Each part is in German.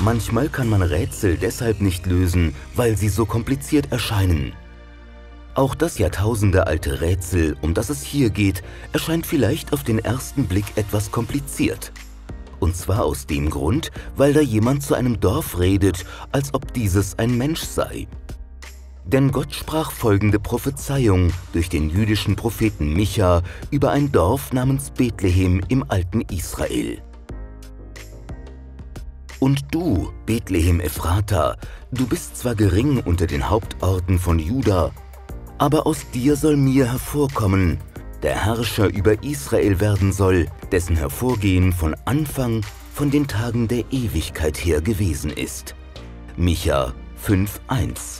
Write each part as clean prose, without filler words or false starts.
Manchmal kann man Rätsel deshalb nicht lösen, weil sie so kompliziert erscheinen. Auch das jahrtausendealte Rätsel, um das es hier geht, erscheint vielleicht auf den ersten Blick etwas kompliziert. Und zwar aus dem Grund, weil da jemand zu einem Dorf redet, als ob dieses ein Mensch sei. Denn Gott sprach folgende Prophezeiung durch den jüdischen Propheten Micha über ein Dorf namens Bethlehem im alten Israel. Und du, Bethlehem Ephrata, du bist zwar gering unter den Hauptorten von Juda, aber aus dir soll mir hervorkommen, der Herrscher über Israel werden soll, dessen Hervorgehen von Anfang, von den Tagen der Ewigkeit her gewesen ist. Micha 5,1.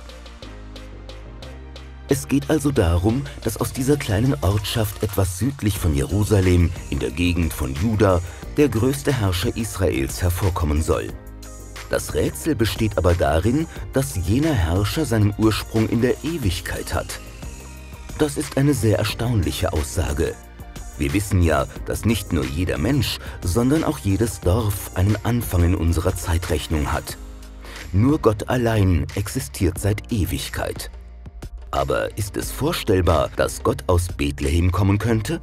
Es geht also darum, dass aus dieser kleinen Ortschaft etwas südlich von Jerusalem, in der Gegend von Juda, der größte Herrscher Israels hervorkommen soll. Das Rätsel besteht aber darin, dass jener Herrscher seinen Ursprung in der Ewigkeit hat. Das ist eine sehr erstaunliche Aussage. Wir wissen ja, dass nicht nur jeder Mensch, sondern auch jedes Dorf einen Anfang in unserer Zeitrechnung hat. Nur Gott allein existiert seit Ewigkeit. Aber ist es vorstellbar, dass Gott aus Bethlehem kommen könnte?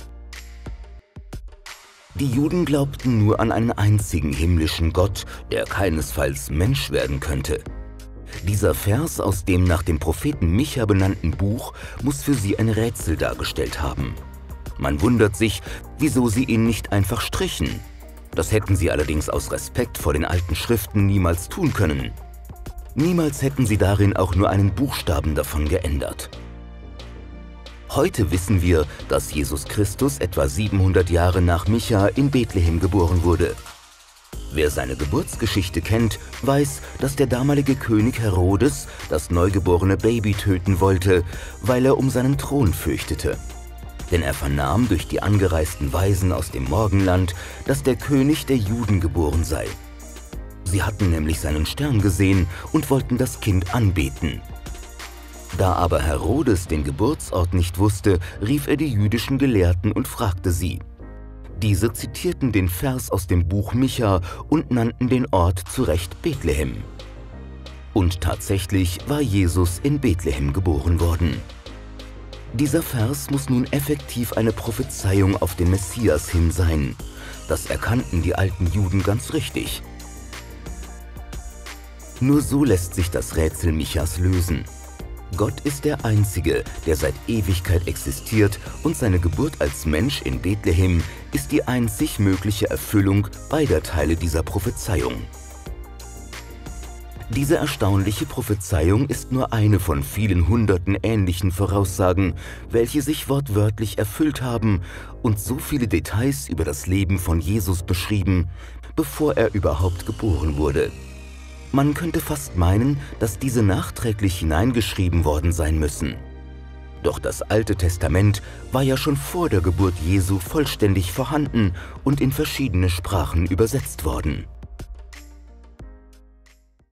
Die Juden glaubten nur an einen einzigen himmlischen Gott, der keinesfalls Mensch werden könnte. Dieser Vers aus dem nach dem Propheten Micha benannten Buch muss für sie ein Rätsel dargestellt haben. Man wundert sich, wieso sie ihn nicht einfach strichen. Das hätten sie allerdings aus Respekt vor den alten Schriften niemals tun können. Niemals hätten sie darin auch nur einen Buchstaben davon geändert. Heute wissen wir, dass Jesus Christus etwa 700 Jahre nach Micha in Bethlehem geboren wurde. Wer seine Geburtsgeschichte kennt, weiß, dass der damalige König Herodes das neugeborene Baby töten wollte, weil er um seinen Thron fürchtete. Denn er vernahm durch die angereisten Weisen aus dem Morgenland, dass der König der Juden geboren sei. Sie hatten nämlich seinen Stern gesehen und wollten das Kind anbeten. Da aber Herodes den Geburtsort nicht wusste, rief er die jüdischen Gelehrten und fragte sie. Diese zitierten den Vers aus dem Buch Micha und nannten den Ort zu Recht Bethlehem. Und tatsächlich war Jesus in Bethlehem geboren worden. Dieser Vers muss nun effektiv eine Prophezeiung auf den Messias hin sein. Das erkannten die alten Juden ganz richtig. Nur so lässt sich das Rätsel Michas lösen. Gott ist der Einzige, der seit Ewigkeit existiert, und seine Geburt als Mensch in Bethlehem ist die einzig mögliche Erfüllung beider Teile dieser Prophezeiung. Diese erstaunliche Prophezeiung ist nur eine von vielen hunderten ähnlichen Voraussagen, welche sich wortwörtlich erfüllt haben und so viele Details über das Leben von Jesus beschrieben, bevor er überhaupt geboren wurde. Man könnte fast meinen, dass diese nachträglich hineingeschrieben worden sein müssen. Doch das Alte Testament war ja schon vor der Geburt Jesu vollständig vorhanden und in verschiedene Sprachen übersetzt worden.